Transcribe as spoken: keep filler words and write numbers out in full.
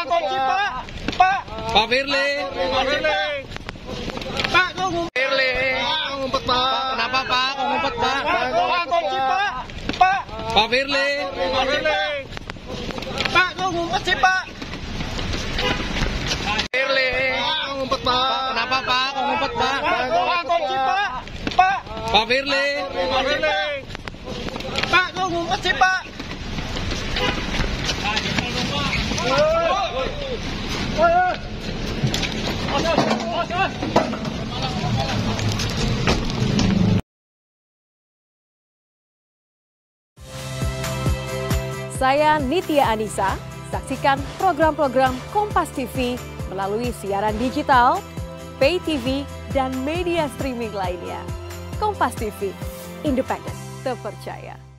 Pak, kunci Pak. Pak. Pak Firly. Pak Firly. Pak, kok ngumpet? Firly. Pak, ngumpet Pak. Kenapa Pak? Kok ngumpet Pak? Pak, kunci Pak. Pak. Pak Firly. Pak Firly. Pak, kok ngumpet sih Pak? Firly. Pak, ngumpet Pak. Kenapa Pak? Kok ngumpet Pak? Pak, kunci Pak. Pak. Pak Firly. Pak Firly. Pak, kok ngumpet sih Pak? Saya Nitya Anissa, saksikan program-program Kompas T V melalui siaran digital, pay T V, dan media streaming lainnya. Kompas T V, independen, terpercaya.